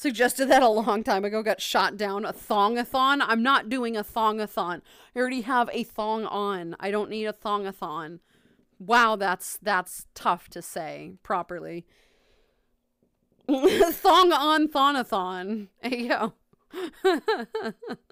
Suggested that a long time ago, got shot down. A Thong A Thon? I'm not doing a Thong A Thon. I already have a thong on. I don't need a Thong A Thon. Wow, that's tough to say properly. Thong on Thon A Thon. Hey, yo.